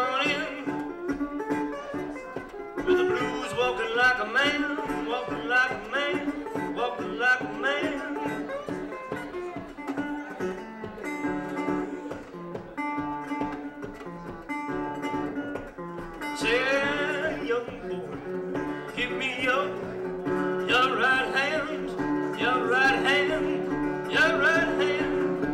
on in. With the blues walking like a man, walking like a man, walking like a man. Say, young boy, give me your right hand, your right hand, your right hand.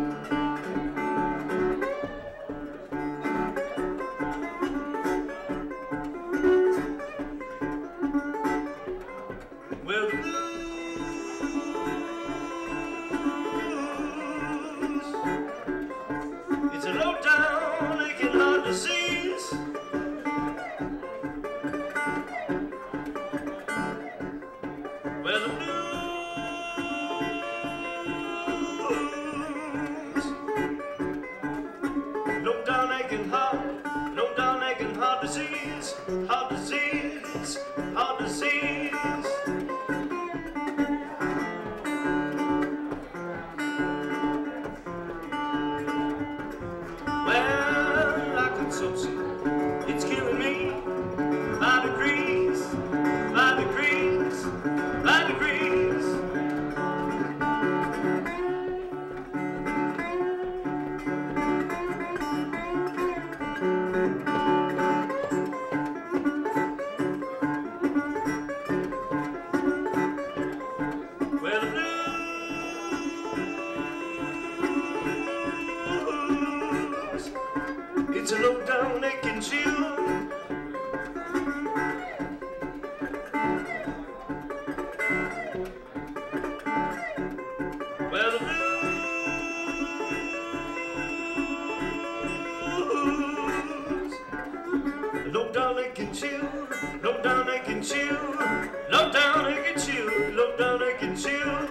Well, the blues, it's a low down, aching heart disease. Well, the blues, low down, aching heart disease, heart disease, heart disease. Well, I can so see it's killing me by degrees, by degrees, by degrees. Well, the blues, it's a low down aching chill. Well, the blues, low down aching chill, low down aching chill, low down aching chill, low down aching chill.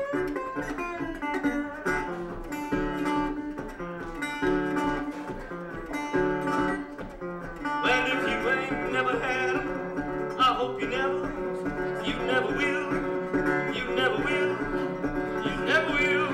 Well, if you ain't never had 'em, I hope you never will, you never will, you never will.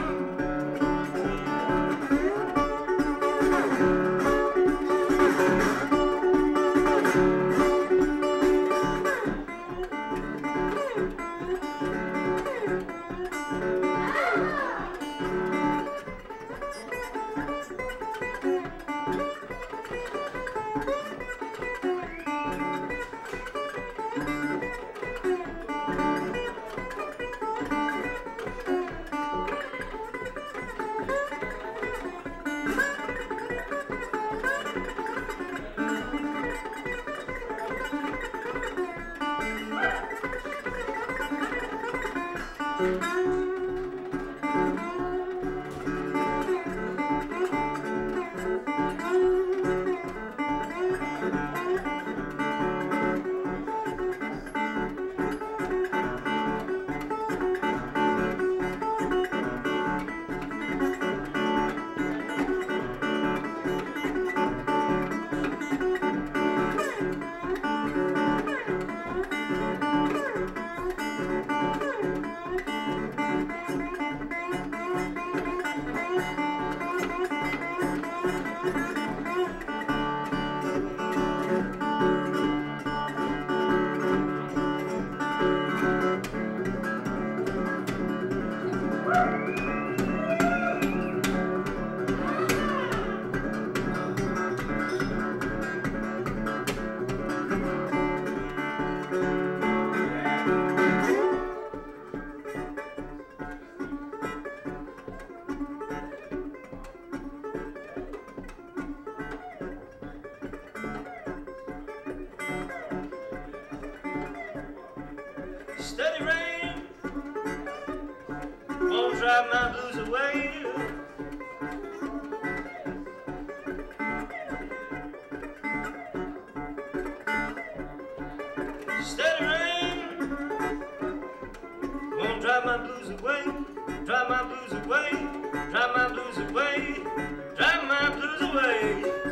Steady rain won't drive my blues away. Steady rain won't drive my blues away, drive my blues away, drive my blues away, drive my blues away.